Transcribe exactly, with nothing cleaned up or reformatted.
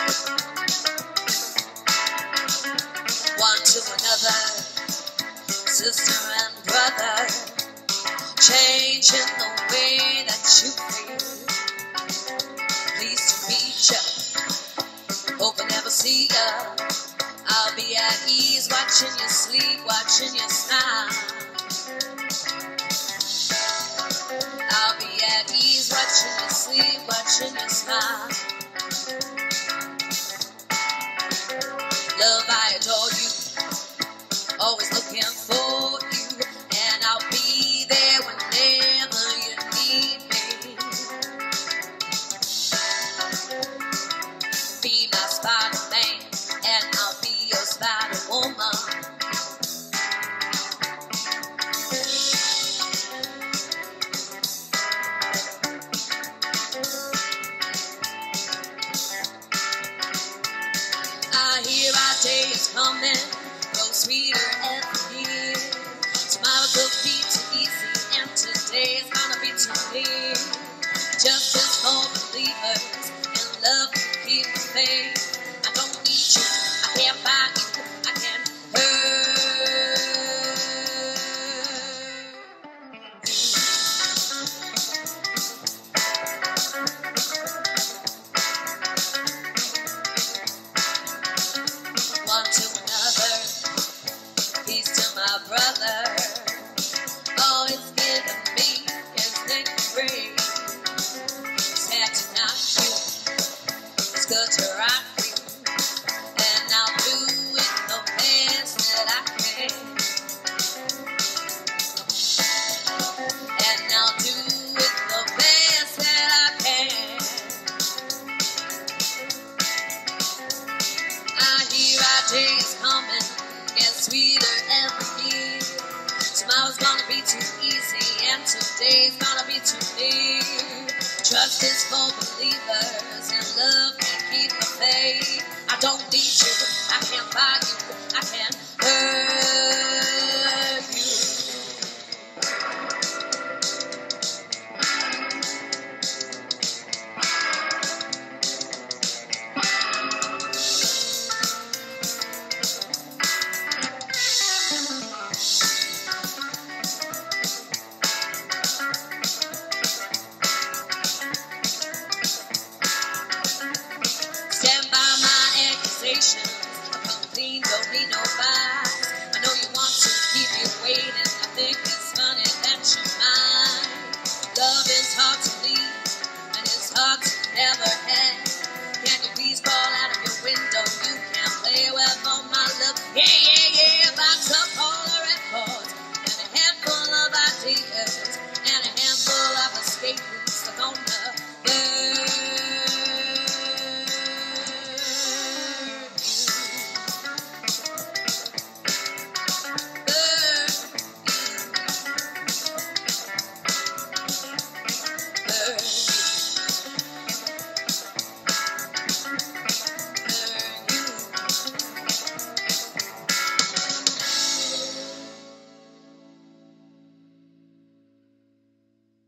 One to another, sister and brother, changing the way that you feel. Pleased to meet ya, hope I never see ya. I'll be at ease watching you sleep, watching you smile. I'll be at ease watching you sleep, watching you smile. Love, I adore you, always looking for you, and I'll be there whenever you need me. Be my Spider-Man, and I'll be your Spider-Woman. I hear our day is coming, grow sweeter every year. Tomorrow could be too easy, and today's gonna be too near. Justice for believers, and love to keep the faith. I don't need you, I can't buy you, I can't hurt you. One to another, peace to my brother. All it's given me is victory. Sad to knock you, it's good to rock you, and I'll do it the best that I can. And I'll do it the best that I can. I hear our day is coming, gets sweeter every year. Tomorrow's gonna be too easy, and today's gonna be too near. Trust is for believers, and love can keep the faith. I don't need you, I can't buy you, I can't hurt you. Stand by my accusations, I come clean, don't need no lies. I know you want to keep me waiting, I think it's funny that you're mine. Love is hard to leave, and it's hard to never have. Can you please crawl out of your window? You can't play with all my love, yeah, yeah.